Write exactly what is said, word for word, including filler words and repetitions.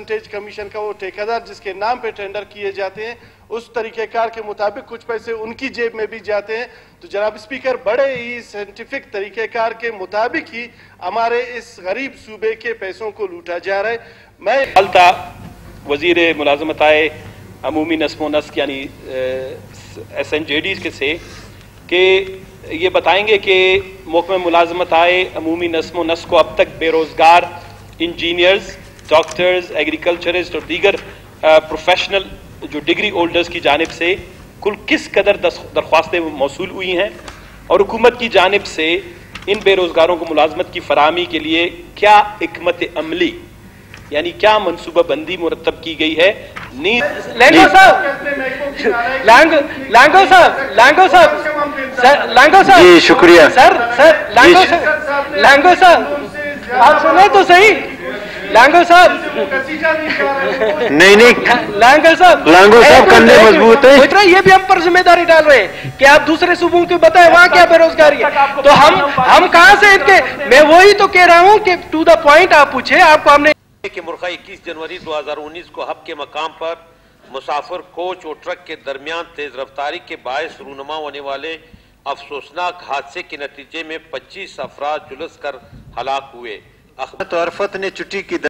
Percentage commission का वो ठेकेदार जिसके नाम पे टेंडर किए जाते हैं उस तरीक़ेकार के मुताबिक कुछ पैसे उनकी जेब में भी जाते हैं। तो जनाब स्पीकर, बड़े ही साइंटिफिक तरीक़ेकार के मुताबिक ही हमारे इस गरीब सूबे के पैसों को लूटा जा रहा है। मैं हलता वज़ीर मुलाज़मत आए अमूमी नस्मो नस्क यानी एस एन जे डी के से कि ये बताएंगे कि महकमा मुलाज़मत आए अमूमी नस्मो नस्क को अब तक बेरोज़गार इंजीनियर्स, डॉक्टर्स, एग्रीकल्चरिस्ट और दीगर प्रोफेशनल जो डिग्री होल्डर्स की जानिब से कुल किस कदर दरख्वास्तें मौसूल हुई हैं और हुकूमत की जानिब से इन बेरोज़गारों को मुलाज़मत की फराहमी के लिए क्या हिकमत अमली यानी क्या मनसूबा बंदी मुरतब की गई है। लांगो साहब लांगो साहब लांगो साहब सर लांगो साहब जी शुक्रिया सर सर लांगो साहब लांगो साहब आप सुने तो सही। लांगो साहब नहीं नहीं लांगो साहब लांगो साहब कंधे मजबूत है। ये भी हम पर जिम्मेदारी डाल रहे हैं कि आप दूसरे सूबों को बताएं वहां क्या बेरोजगारी है। तो हम हम कहां से इनके, मैं वही तो कह रहा हूं कि टू द पॉइंट आप पूछे, आपको हमने कि मुर्खा इक्कीस जनवरी दो हज़ार उन्नीस को हब के मकाम पर मुसाफिर कोच और ट्रक के दरमियान तेज रफ्तारी के बायस रूनुमा होने वाले अफसोसनाक हादसे के नतीजे में पच्चीस अफराद झुलस कर हलाक हुए। तो अरफत ने छुट्टी की